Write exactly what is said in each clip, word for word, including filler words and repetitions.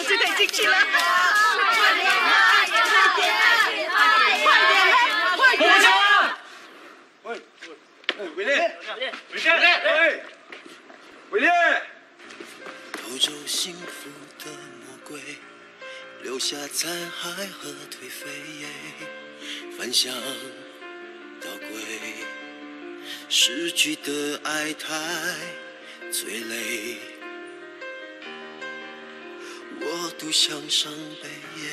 就可以进去了。快点啦！快点！快点啦！快点！ 喂，喂，伟烈，伟烈，伟烈，喂，伟烈。 偷走幸福的魔鬼，留下残骸和颓废，翻箱倒柜，失去的爱太催泪，我独享伤悲。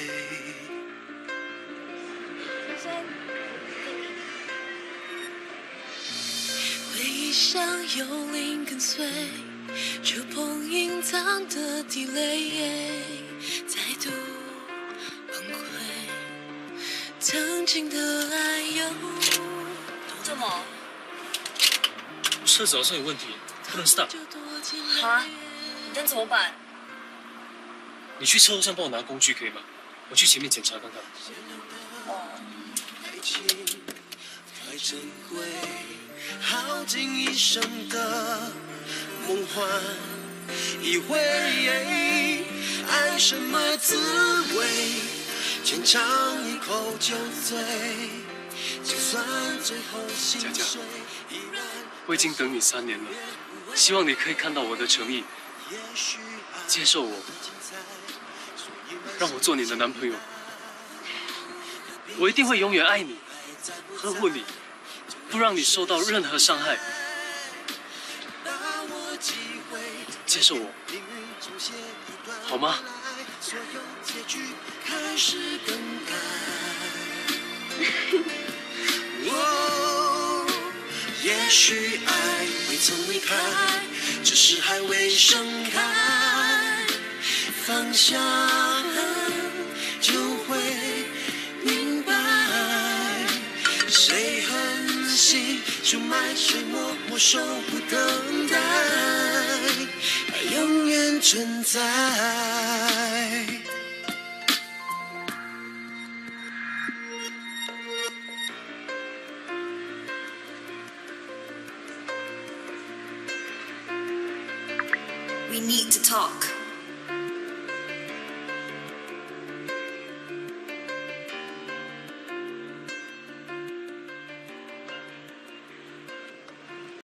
回忆像幽灵跟随，触碰隐藏的地雷，再度崩溃。曾经的爱又怎么？ 车子好像有问题，不能 start。 啊？那怎么办？ 你去车后上帮我拿工具可以吗？我去前面检查看看。 哦。 爱情太珍贵，耗尽一生的梦幻一回，爱什么滋味？浅尝一口就醉，就算最后心碎。 我已经等你三年了，希望你可以看到我的诚意，接受我，让我做你的男朋友。我一定会永远爱你，呵护你，不让你受到任何伤害。接受我，好吗？ 也许爱未曾离开，只是还未盛开。放下就会明白，谁狠心出卖，谁默默守护等待，爱永远存在。 We need to talk.